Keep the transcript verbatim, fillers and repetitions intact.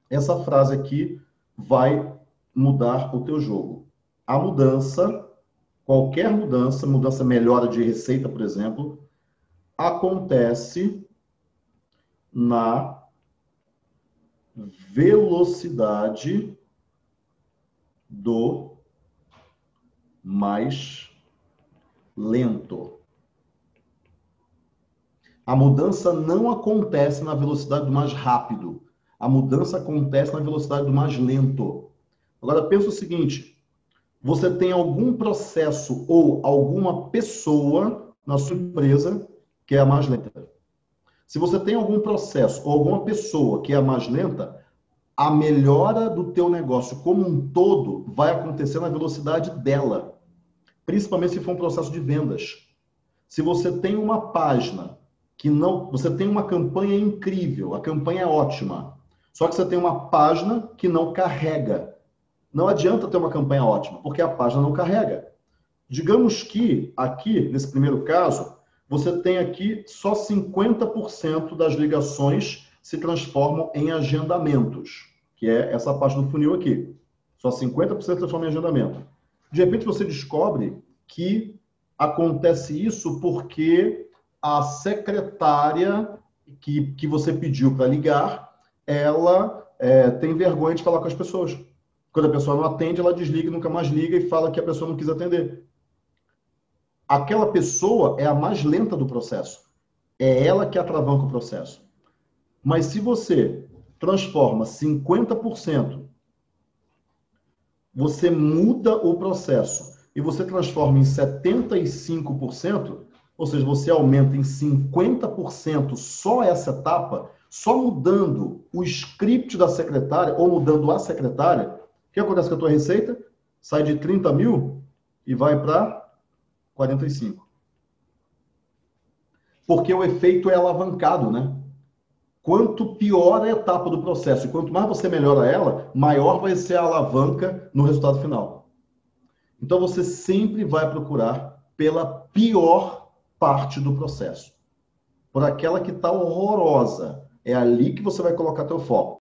essa frase aqui vai mudar o teu jogo. A mudança, qualquer mudança, mudança melhora de receita, por exemplo, acontece na velocidade do mais lento. A mudança não acontece na velocidade do mais rápido. A mudança acontece na velocidade do mais lento. Agora, pensa o seguinte: você tem algum processo ou alguma pessoa na sua empresa que é a mais lenta. Se você tem algum processo ou alguma pessoa que é a mais lenta, a melhora do teu negócio como um todo vai acontecer na velocidade dela, principalmente se for um processo de vendas. Se você tem uma página que não, você tem uma campanha incrível, a campanha é ótima, só que você tem uma página que não carrega. Não adianta ter uma campanha ótima, porque a página não carrega. Digamos que aqui, nesse primeiro caso, você tem aqui só cinquenta por cento das ligações se transformam em agendamentos, que é essa parte do funil aqui. Só cinquenta por cento se transforma em agendamento. De repente você descobre que acontece isso porque a secretária que, que você pediu para ligar, ela é, tem vergonha de falar com as pessoas. Quando a pessoa não atende, ela desliga, nunca mais liga e fala que a pessoa não quis atender. Aquela pessoa é a mais lenta do processo. É ela que atravanca o processo. Mas se você transforma cinquenta por cento, você muda o processo e você transforma em setenta e cinco por cento, ou seja, você aumenta em cinquenta por cento só essa etapa, só mudando o script da secretária ou mudando a secretária, o que acontece com a tua receita? Sai de trinta mil e vai para quarenta e cinco. Porque o efeito é alavancado, né? Quanto pior a etapa do processo e quanto mais você melhora ela, maior vai ser a alavanca no resultado final. Então você sempre vai procurar pela pior parte do processo, por aquela que está horrorosa. É ali que você vai colocar teu foco.